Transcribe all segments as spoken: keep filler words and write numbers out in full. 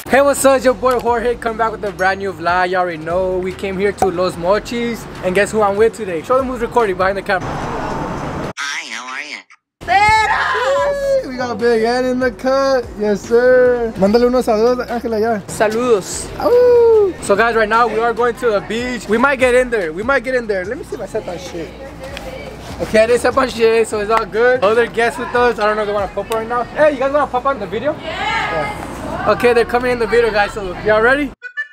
Hey, what's up? It's your boy Jorge coming back with a brand new vlog. You already know we came here to Los Mochis, and guess who I'm with today? Show them who's recording behind the camera. Hi, how are you? Hey, we got Big Ed in the cut. Yes, sir. Mándale unos saludos, Ángela, ya. Saludos. Ooh. So guys, right now we are going to the beach. We might get in there. We might get in there. Let me see if I set that shit. Okay, I didn't set my shit, so it's all good. Other guests with us. I don't know if they want to pop right now. Hey, you guys want to pop on the video? Yeah. yeah. Okay, they're coming in the video, guys. So y'all ready?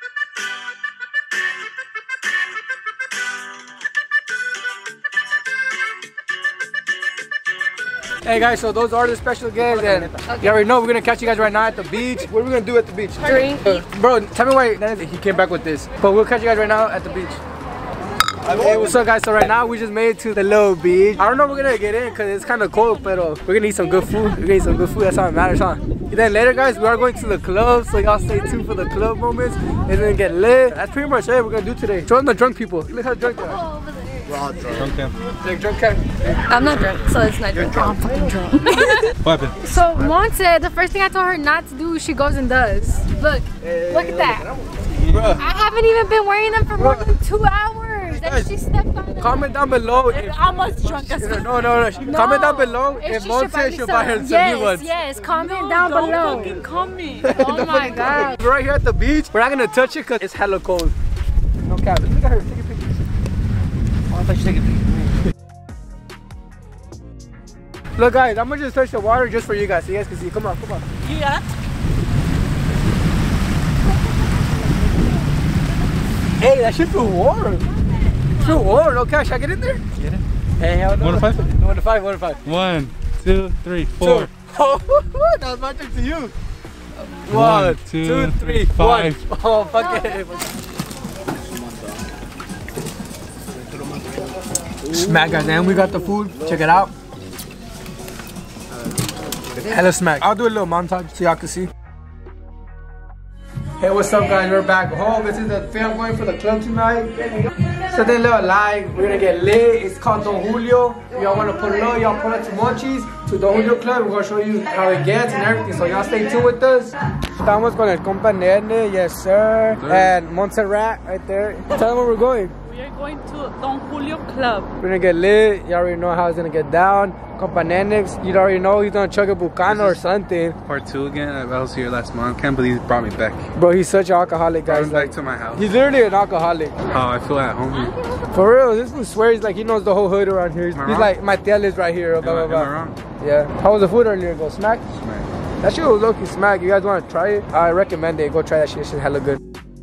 Hey guys, so those are the special guests, and okay. You already know we're gonna catch you guys right now at the beach. What are we gonna do at the beach? Drink. Uh, bro, tell me why he came back with this. But we'll catch you guys right now at the beach. Hey, what's up guys? So right now we just made it to the little beach. I don't know if we're gonna get in because it's kind of cold, but uh, we're gonna eat some good food. We're gonna eat some good food, that's all that matters, huh? And then later guys, we are going to the club, so y'all stay tuned for the club moments. It's gonna get lit. That's pretty much it we're gonna do today. Show them the drunk people. Look how drunk they are. We're all drunk. Drunk cam. Like drunk cam. I'm not drunk, so it's not drunk. I'm fucking drunk. What happened? So Monse, the first thing I told her not to do, she goes and does. Look, hey, look at that. Bruh. I haven't even been wearing them for more than two hours. And she stepped on them. Comment down below if I'm almost drunk as well. No, no, no. no. Comment down below if, if Monse should buy her some yes, new ones. Yes, comment no, down don't below. Fucking comment. Oh my god. We're right here at the beach. We're not gonna touch it because it's hella cold. No cap. Look at her. Take a picture. Oh, I thought she taking a picture. Look guys, I'm gonna just touch the water just for you guys so you guys can see. Come on, come on. Yeah. Hey, that shit feel warm. It feel warm. Okay, should I get in there? Get it. Hey, hell no. One to five? One to five, one to five. One, two, three, four. Oh, that was magic to you. One, One two, two, three, five. One. Oh, fuck it. Smack guys, and we got the food. Check it out. Hella smack. I'll do a little montage so y'all can see. Hey, what's up guys? We're back home. This is the film going for the club tonight. Something a little live. We're gonna get lit. It's called Don Julio. Y'all wanna pull it up, y'all pull up to Mochis, to Don Julio Club. We're gonna show you how it gets and everything. So y'all stay tuned with us. Estamos con el compa Nene, yes sir. Good. And Montserrat right there. Tell them where we're going. We are going to Don Julio Club. We're gonna get lit. You already know how it's gonna get down. Compa Nenix, you already know he's gonna chug a Bucano or something. Part two again. I was here last month. Can't believe he brought me back. Bro, he's such an alcoholic, guys. Like, back to my house. He's literally an alcoholic. How I feel at home here. For real, this one swears like he knows the whole hood around here. He's wrong? like, my tiel is right here. Blah, blah, am, blah. am I wrong? Yeah. How was the food earlier? Go smack? Smack. That shit was low-key smack. You guys wanna try it? I recommend it. Go try that shit. It's hella good.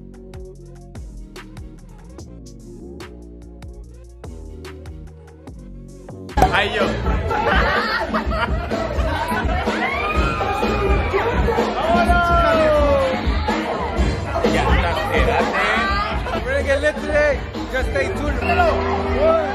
Ay, yo. We're gonna get lit today. Just stay tuned.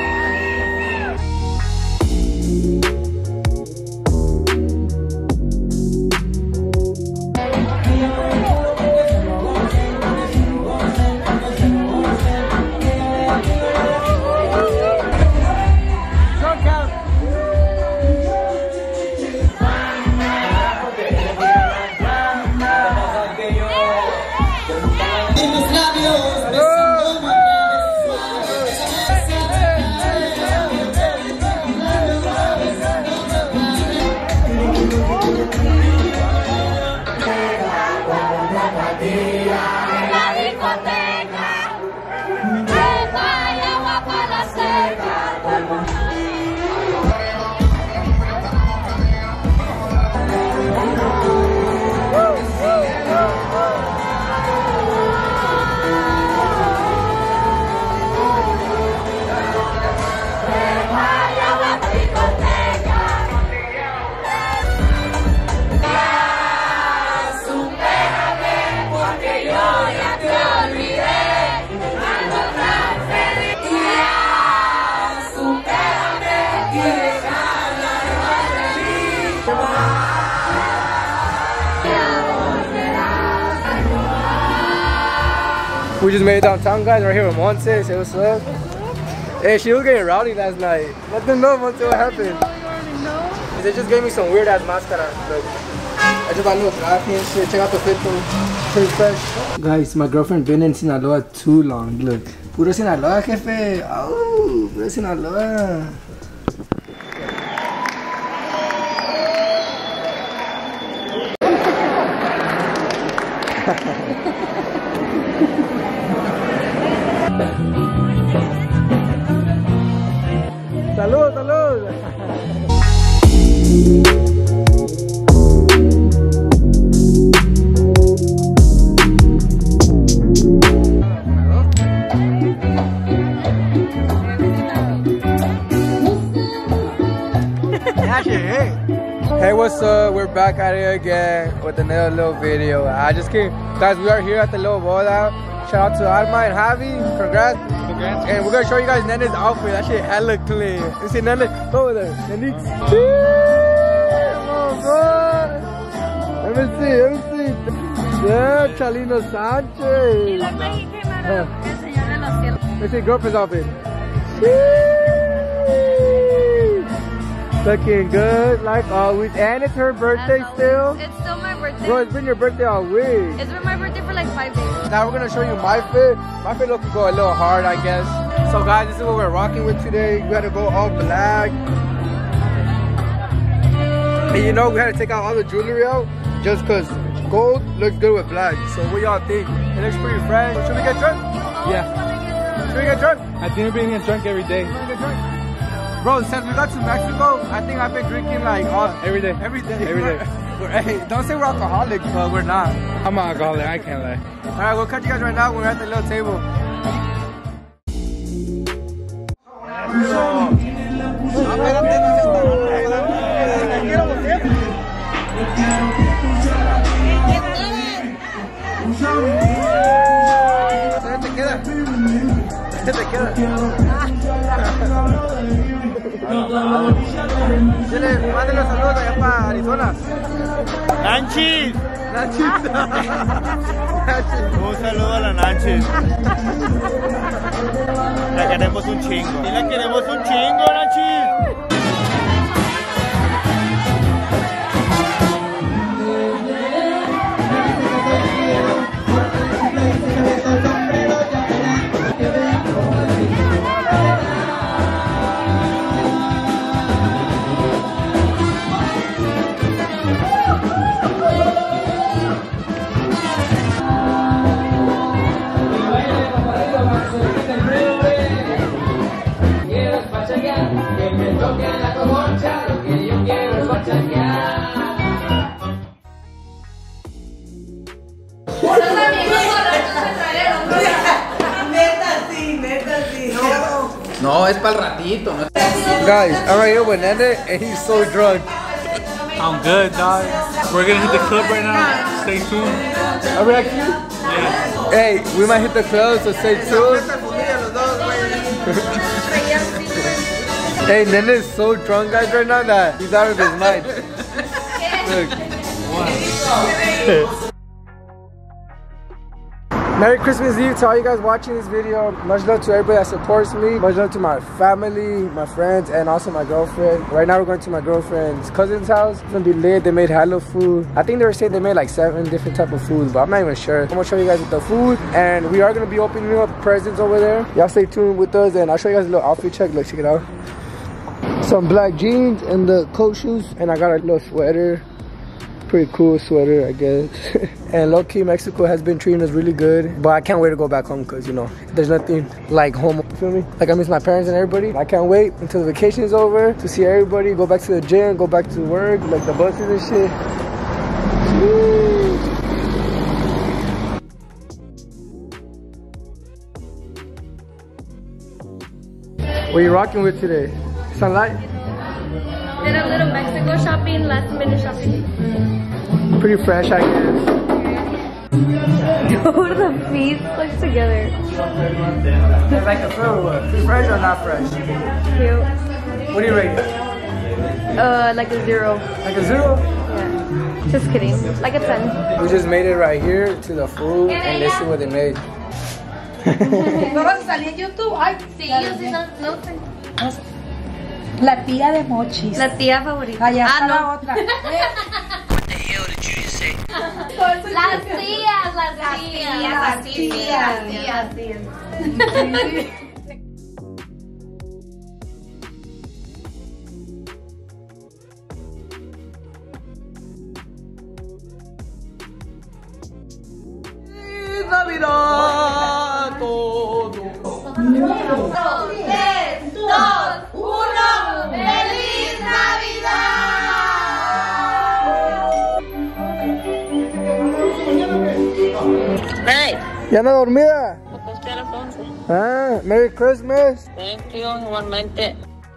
We just made it downtown, guys. Right here with Monse. Say what's up. Hey, she was getting rowdy last night. Let them know, Monse, what happened. No. They just gave me some weird ass mascara. Look. I just bought a little traje and shit. Check out the fit though. Pretty fresh. Guys, my girlfriend been in Sinaloa too long. Look. Puro Sinaloa, jefe. Oh, puro Sinaloa. Salud, salud. Hey, what's up? We're back at it again with another little video. I just came, guys. We are here at the little boda. Shout out to Alma and Javi. Congrats. Congrats. And we're gonna show you guys Nene's outfit. That shit hella clean. You see Nene? Go over there. Nenix. Come on, let me see. Let me see. Yeah, Chalino Sanchez. He looked like he came out of El Señor de los Cielos. Let's see girlfriend's outfit. Looking good, like always. And it's her birthday still. It's still my birthday. Bro, it's been your birthday all week. It's been my birthday for like five days. Now we're gonna show you my fit. My fit looking go a little hard, I guess. So guys, this is what we're rocking with today. We gotta go all black. And you know, we had to take out all the jewelry out just cause gold looks good with black. So what y'all think? It looks pretty fresh. Should we get drunk? Yeah. Should we get drunk? I think we're getting drunk every day. Should we get drunk? Bro, since we got to Mexico, I think I've been drinking like all Every day. every day. Every day. We're- hey, don't say we're alcoholics, but we're not. I'm an alcoholic, I can't lie. All right, we'll catch you guys right now when we're at the little table. Dile, mándale saludos allá para Arizona. Nanchis, Nachis. un saludo a la Nanchis. La queremos un chingo. Y la queremos un chingo, Nanchis. No, es para el ratito. No. Guys, I'm right here with Nene and he's so drunk. I'm good, dog. We're gonna hit the club right now. Stay tuned. Are we actually? Yeah. Hey, we might hit the club, so stay tuned. Hey, Nene is so drunk, guys, right now that he's out of his mind. Look. Merry Christmas Eve to all you guys watching this video. Much love to everybody that supports me. Much love to my family, my friends, and also my girlfriend. Right now we're going to my girlfriend's cousin's house. It's gonna be lit. They made hella food. I think they were saying they made like seven different type of foods, but I'm not even sure. I'm gonna show you guys the food, and we are gonna be opening up presents over there. Y'all stay tuned with us, and I'll show you guys a little outfit check. Look, check it out. Some black jeans and the coat shoes, and I got a little sweater. Pretty cool sweater, I guess. And low-key, Mexico has been treating us really good, but I can't wait to go back home because, you know, there's nothing like home, you feel me? Like, I miss my parents and everybody. I can't wait until the vacation is over to see everybody, go back to the gym, go back to work, like the buses and shit. Woo. What are you rocking with today? Sunlight? Did a little Mexico shopping, last minute shopping. Pretty fresh, I guess. Go to the feet, stuck together. It's like a fruit. Pretty fresh or not fresh? Cute. What do you rate? Uh, like a zero. Like a zero? Yeah. Just kidding. Like a ten. We just made it right here to the food and let's see what they made. ¿No vas a salir en YouTube? Ay, Sí, yo sí no, no sé. la tía de Mochis. La tía favorita. Allá ah, está no. la otra. hear? What did you just say? Las tías, las tías. Las tías, tías, tías. Navidad, todo. tres, dos, uno. ¡Feliz Navidad! Hey, ¿Ya anda dormida? acosté a las once. Ah, Merry Christmas. Thank you, igualmente.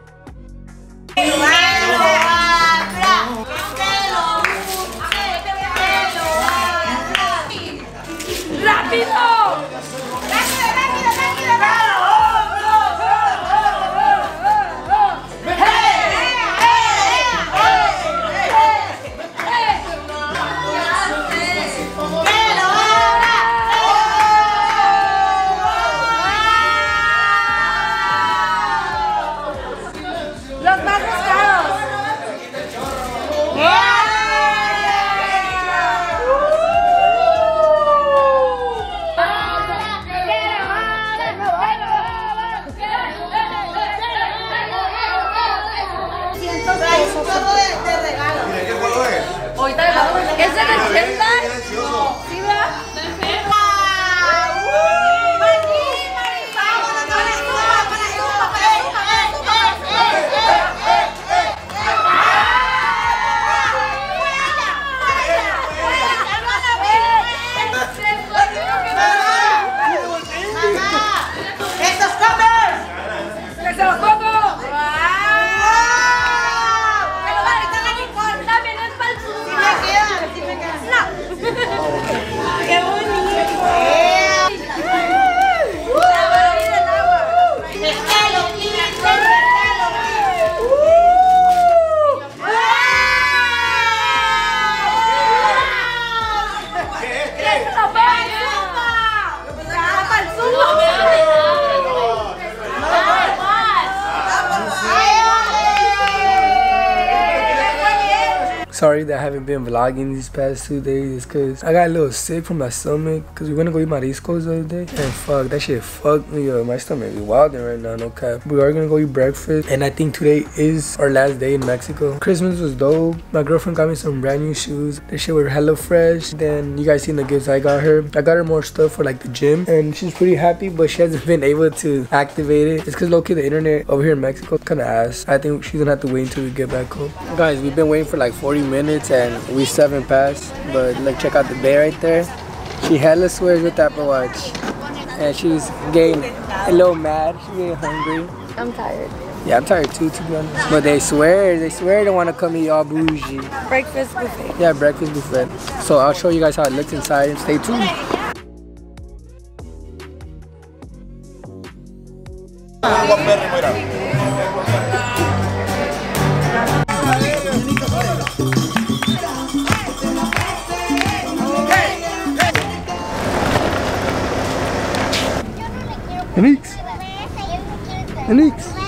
¡Rápido! ¡Rápido, rápido, rápido! Los más buscados. ¿Es de la tienda? ¿Sí, va? ¡Estos covers! ¡Que se los pongo! ¡Qué bonito! Sorry that I haven't been vlogging these past two days because I got a little sick from my stomach because we went to go eat mariscos the other day and fuck, that shit fucked me up. My stomach is wilding right now, no cap. We are gonna go eat breakfast and I think today is our last day in Mexico. Christmas was dope. My girlfriend got me some brand new shoes. The shit were hella fresh. Then you guys seen the gifts I got her. I got her more stuff for like the gym and she's pretty happy, but she hasn't been able to activate it. It's because low-key the internet over here in Mexico kind of ass. I think she's gonna have to wait until we get back home. Guys, we've been waiting for like forty minutes and we still haven't passed, but like check out the bay right there. She hella swears with the Apple Watch and she's getting a little mad. She's getting hungry. I'm tired. Yeah, I'm tired too, to be honest. But they swear, they swear they want to come eat all bougie. Breakfast buffet. Yeah, breakfast buffet. So I'll show you guys how it looks inside and stay tuned. Enix! Enix!